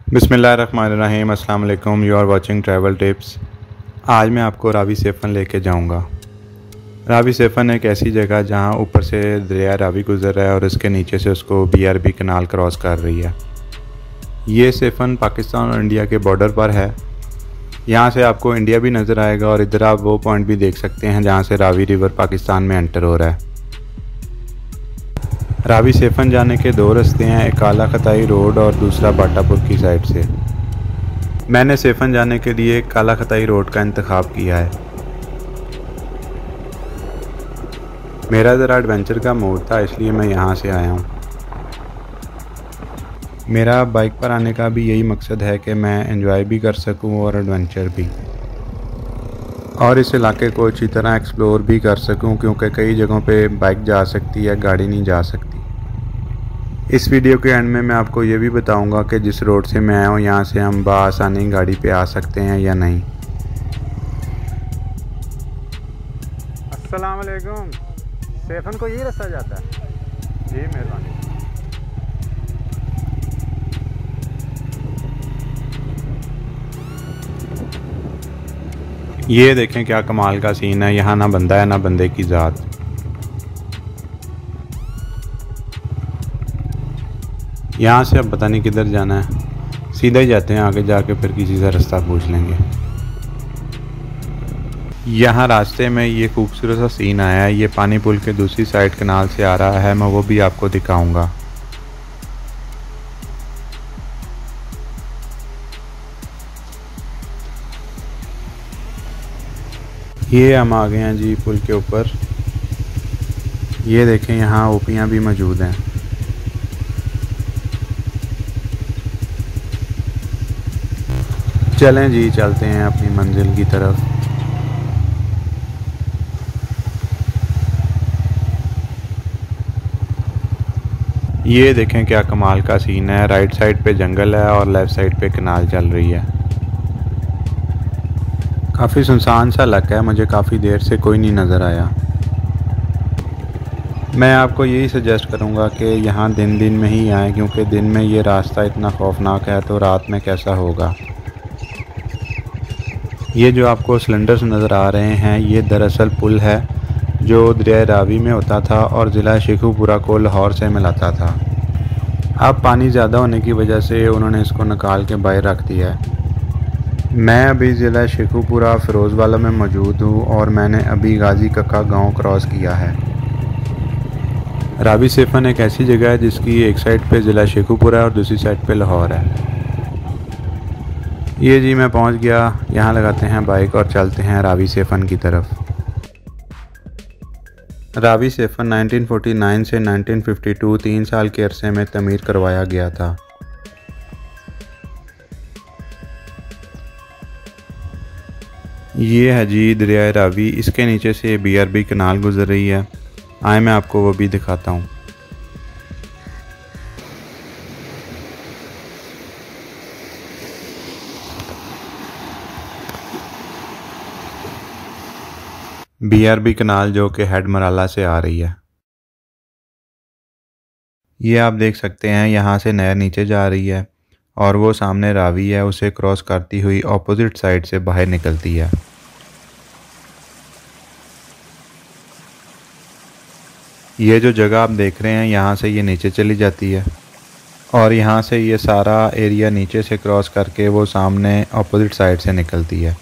बिस्मिल्लाहिर्रहमानिर्रहीम। अस्सलाम वालेकुम। You are watching travel tips. आज मैं आपको रावी सेफन लेके जाऊंगा। रावी सेफन एक ऐसी जगह जहां ऊपर से दरिया रावी गुज़र रहा है और इसके नीचे से उसको BRB कनाल क्रॉस कर रही है। ये सेफन पाकिस्तान और इंडिया के बॉर्डर पर है। यहाँ से आपको इंडिया भी नज़र आएगा और इधर आप वो पॉइंट भी देख सकते हैं जहाँ से रावी रिवर पाकिस्तान में एंटर हो रहा है। रावी सेफन जाने के दो रास्ते हैं, एक काला खताई रोड और दूसरा बाटापुर की साइड से। मैंने सेफन जाने के लिए काला खताई रोड का इंतखाब किया है। मेरा ज़रा एडवेंचर का मूड था, इसलिए मैं यहाँ से आया हूँ। मेरा बाइक पर आने का भी यही मकसद है कि मैं एंजॉय भी कर सकूँ और एडवेंचर भी, और इस इलाके को अच्छी तरह एक्सप्लोर भी कर सकूँ, क्योंकि कई जगहों पे बाइक जा सकती है, गाड़ी नहीं जा सकती। इस वीडियो के एंड में मैं आपको ये भी बताऊंगा कि जिस रोड से मैं आया हूँ यहाँ से हम बआसानी गाड़ी पे आ सकते हैं या नहीं। अस्सलाम वालेकुम। सेफन को यही रास्ता जाता है? जी मेहरबानी। ये देखें क्या कमाल का सीन है। यहाँ ना बंदा है ना बंदे की ज़ात। यहाँ से अब पता नहीं किधर जाना है, सीधा ही जाते हैं, आगे जाके फिर किसी से रास्ता पूछ लेंगे। यहाँ रास्ते में ये खूबसूरत सा सीन आया है। ये पानी पुल के दूसरी साइड कनाल से आ रहा है, मैं वो भी आपको दिखाऊंगा। ये हम आ गए हैं जी पुल के ऊपर। ये देखें यहाँ ओपियाँ भी मौजूद हैं। चलें जी, चलते हैं अपनी मंजिल की तरफ। ये देखें क्या कमाल का सीन है। राइट साइड पे जंगल है और लेफ़्ट साइड पे कनाल चल रही है। काफ़ी सुनसान सा इलाका है, मुझे काफ़ी देर से कोई नहीं नज़र आया। मैं आपको यही सजेस्ट करूँगा कि यहाँ दिन दिन में ही आएँ, क्योंकि दिन में ये रास्ता इतना खौफनाक है तो रात में कैसा होगा। ये जो आपको सिलेंडर्स नज़र आ रहे हैं, ये दरअसल पुल है जो दरिया रावी में होता था और ज़िला शेखुपुरा को लाहौर से मिलाता था। अब पानी ज़्यादा होने की वजह से उन्होंने इसको निकाल के बाहर रख दिया है। मैं अभी ज़िला शेखुपुरा फ़िरोज़वाला में मौजूद हूँ और मैंने अभी गाज़ी कक्का गांव क्रॉस किया है। रावी सेफन एक ऐसी जगह है जिसकी एक साइड पे ज़िला शेखुपुरा है और दूसरी साइड पे लाहौर है। ये जी मैं पहुंच गया। यहाँ लगाते हैं बाइक और चलते हैं रावी सेफन की तरफ। रावी सेफन 1949 से 1952 3 साल के अरसे में तमीर करवाया गया था। ये है जी दरिया रावी, इसके नीचे से BRB कनाल गुजर रही है। आए मैं आपको वो भी दिखाता हूँ। BRB कनाल जो कि हेड मराला से आ रही है। ये आप देख सकते हैं यहाँ से नहर नीचे जा रही है और वो सामने रावी है, उसे क्रॉस करती हुई ऑपोजिट साइड से बाहर निकलती है। ये जो जगह आप देख रहे हैं यहाँ से ये नीचे चली जाती है और यहाँ से ये सारा एरिया नीचे से क्रॉस करके वो सामने ऑपोजिट साइड से निकलती है।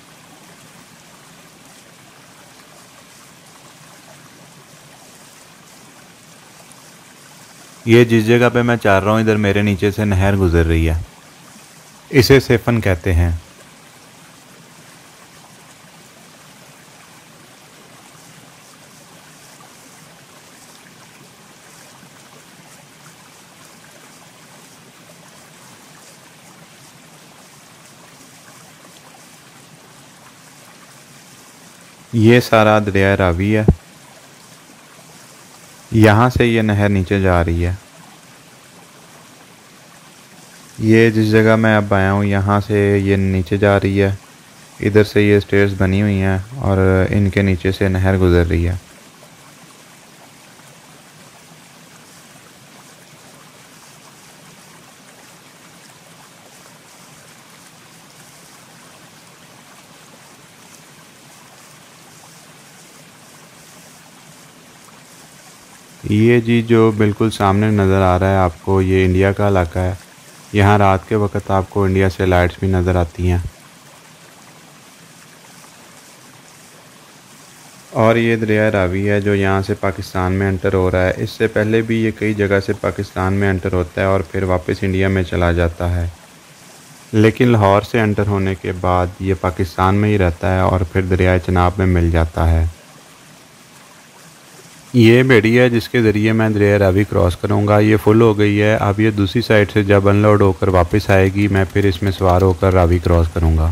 ये जिस जगह पे मैं चल रहा हूँ, इधर मेरे नीचे से नहर गुजर रही है। इसे सेफन कहते हैं। ये सारा दरिया रावी है। यहाँ से ये नहर नीचे जा रही है। ये जिस जगह मैं अब आया हूँ यहाँ से ये नीचे जा रही है। इधर से ये स्टेयर्स बनी हुई हैं और इनके नीचे से नहर गुजर रही है। ये जी जो बिल्कुल सामने नज़र आ रहा है आपको, ये इंडिया का इलाका है। यहाँ रात के वक्त आपको इंडिया से लाइट्स भी नज़र आती हैं। और ये दरिया रावी है जो यहाँ से पाकिस्तान में एंटर हो रहा है। इससे पहले भी ये कई जगह से पाकिस्तान में एंटर होता है और फिर वापस इंडिया में चला जाता है, लेकिन लाहौर से एंटर होने के बाद ये पाकिस्तान में ही रहता है और फिर दरिया चनाब में मिल जाता है। ये बेड़ी है जिसके ज़रिए मैं दरिया रावी क्रॉस करूँगा। ये फुल हो गई है। अब ये दूसरी साइड से जब अनलोड होकर वापस आएगी, मैं फिर इसमें सवार होकर रावी क्रॉस करूँगा।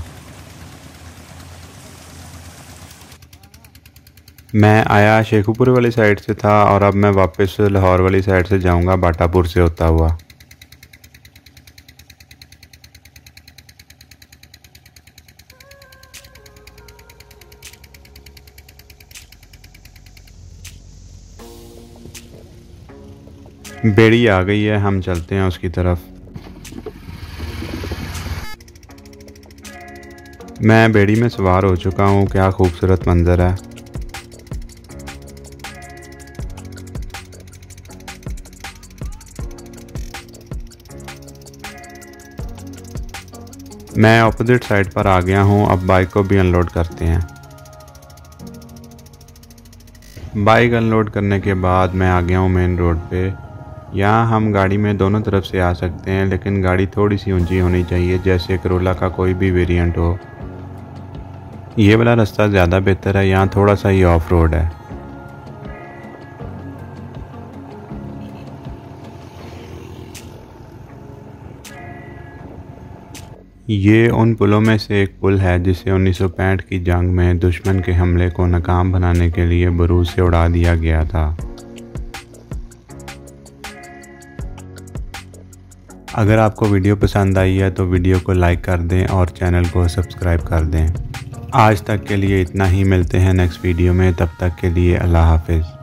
मैं आया शेखुपुर वाली साइड से था और अब मैं वापस लाहौर वाली साइड से जाऊंगा, बाटापुर से होता हुआ। बेड़ी आ गई है, हम चलते हैं उसकी तरफ। मैं बेड़ी में सवार हो चुका हूँ। क्या खूबसूरत मंजर है। मैं ऑपोजिट साइड पर आ गया हूँ। अब बाइक को भी अनलोड करते हैं। बाइक अनलोड करने के बाद मैं आ गया हूँ मेन रोड पे। यहाँ हम गाड़ी में दोनों तरफ से आ सकते हैं, लेकिन गाड़ी थोड़ी सी ऊंची होनी चाहिए, जैसे करोला का कोई भी वेरिएंट हो। ये वाला रास्ता ज़्यादा बेहतर है, यहाँ थोड़ा सा ही ऑफ रोड है। ये उन पुलों में से एक पुल है जिसे 1965 की जंग में दुश्मन के हमले को नाकाम बनाने के लिए बरूद से उड़ा दिया गया था। अगर आपको वीडियो पसंद आई है तो वीडियो को लाइक कर दें और चैनल को सब्सक्राइब कर दें। आज तक के लिए इतना ही। मिलते हैं नेक्स्ट वीडियो में। तब तक के लिए अल्लाह हाफिज़।